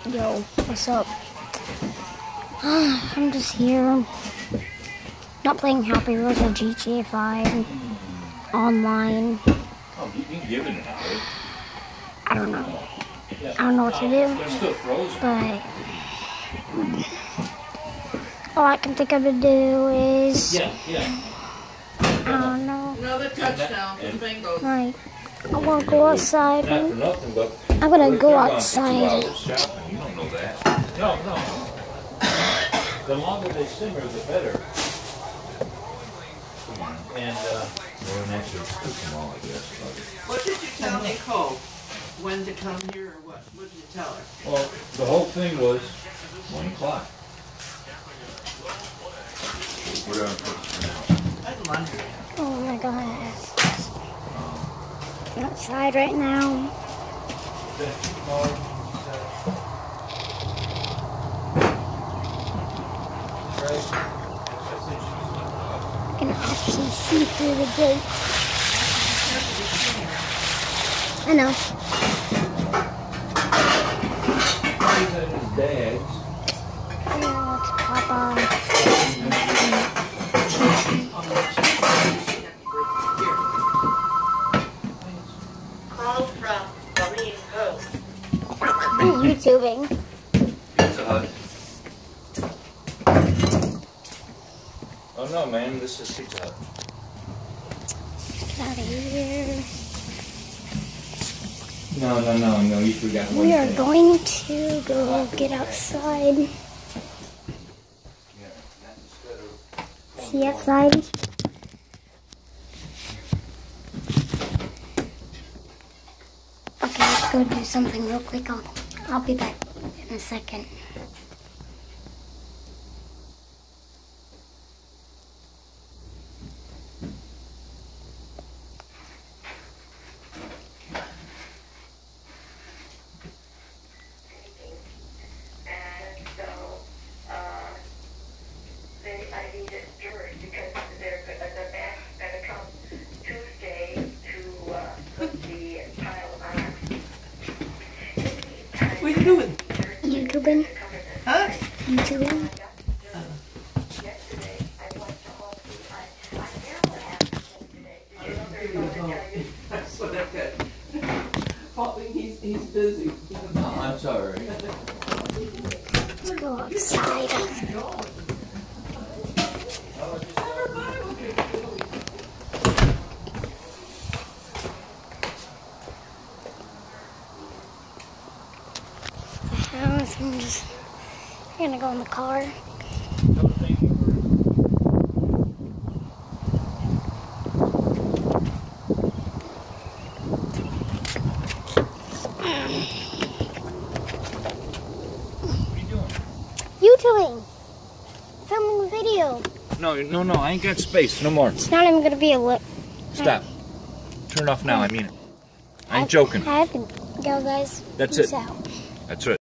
Yo, what's up? I'm just here. Not playing Happy Wheels or GTA 5 online. Oh, you can give it an hour. I don't know. I don't know what to do. They're still frozen. But all I can think of to do is Yeah. I don't know. Another touchdown for the Bengals. Like, I want to go outside. Not for nothing, but I'm gonna go they're gone for 2 outside. hours shopping. You don't know that. No. The longer they simmer, the better. And well, next week's good tomorrow, I guess. What did you tell Nicole? When to come here or what? What did you tell her? Well, the whole thing was 1 o'clock. We're going to I'd laundry. Oh my gosh. I'm outside right now. I can actually see through the gate. I know. Bags. Yeah, it's Papa. Call from Marine Cove. YouTubing. Pizza Hut. Oh no, man, this is Pizza Hut. Get out of here. No, you forgot one We are thing. going to go get outside. See outside? Okay, let's go do something real quick. I'll be back in a second. I need it first because the mass going to come Tuesday to put the pile on. What are you doing? YouTubing? Huh? YouTubing? Yesterday, I went to Home Depot. I never have today. That's what I got. Probably he's busy. No, I'm sorry. Let's go outside. The house, I'm gonna go in the car. YouTubing! Filming a video. No, I ain't got space. No more. It's not even gonna be a look. Stop. Turn it off now, I mean it. I ain't joking. Go guys. That's Peace it. out. That's it.